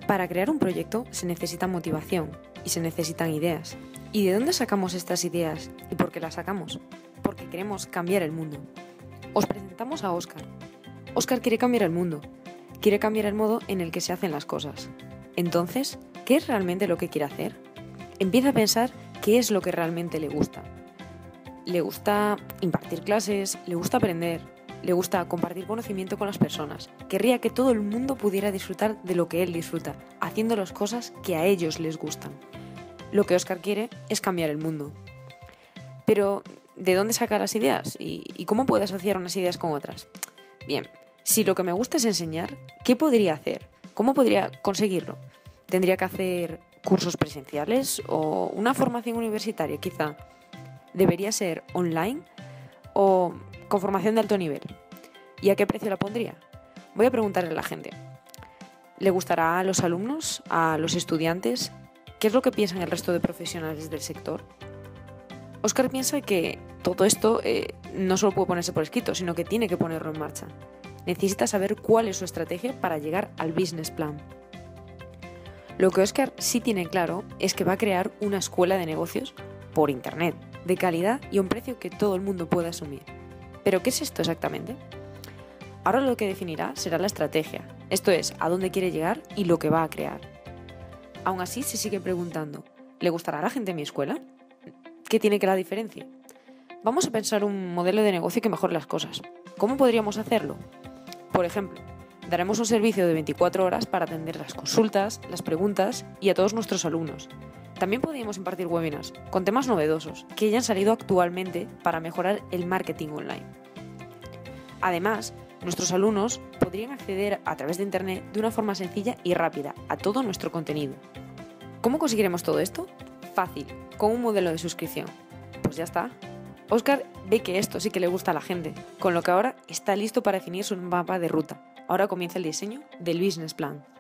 Para crear un proyecto se necesita motivación y se necesitan ideas. ¿Y de dónde sacamos estas ideas y por qué las sacamos? Porque queremos cambiar el mundo. Os presentamos a Óscar. Óscar quiere cambiar el mundo. Quiere cambiar el modo en el que se hacen las cosas. Entonces, ¿qué es realmente lo que quiere hacer? Empieza a pensar qué es lo que realmente le gusta. Le gusta impartir clases, le gusta aprender, le gusta compartir conocimiento con las personas. Querría que todo el mundo pudiera disfrutar de lo que él disfruta, haciendo las cosas que a ellos les gustan. Lo que Óscar quiere es cambiar el mundo. Pero, ¿de dónde saca las ideas? ¿Y cómo puede asociar unas ideas con otras? Bien, si lo que me gusta es enseñar, ¿qué podría hacer? ¿Cómo podría conseguirlo? ¿Tendría que hacer cursos presenciales o una formación universitaria, quizá? ¿Debería ser online o con formación de alto nivel? ¿Y a qué precio la pondría? Voy a preguntarle a la gente. ¿Le gustará a los alumnos, a los estudiantes? ¿Qué es lo que piensan el resto de profesionales del sector? Óscar piensa que todo esto no solo puede ponerse por escrito, sino que tiene que ponerlo en marcha. Necesita saber cuál es su estrategia para llegar al business plan. Lo que Óscar sí tiene claro es que va a crear una escuela de negocios por internet, de calidad y a un precio que todo el mundo pueda asumir. ¿Pero qué es esto exactamente? Ahora lo que definirá será la estrategia, esto es, a dónde quiere llegar y lo que va a crear. Aún así se sigue preguntando, ¿le gustará a la gente mi escuela? ¿Qué tiene que la diferencia? Vamos a pensar un modelo de negocio que mejore las cosas. ¿Cómo podríamos hacerlo? Por ejemplo, daremos un servicio de 24 horas para atender las consultas, las preguntas y a todos nuestros alumnos. También podríamos impartir webinars con temas novedosos que hayan salido actualmente para mejorar el marketing online. Además, nuestros alumnos podrían acceder a través de Internet de una forma sencilla y rápida a todo nuestro contenido. ¿Cómo conseguiremos todo esto? Fácil, con un modelo de suscripción. Pues ya está. Óscar ve que esto sí que le gusta a la gente, con lo que ahora está listo para definir su mapa de ruta. Ahora comienza el diseño del business plan.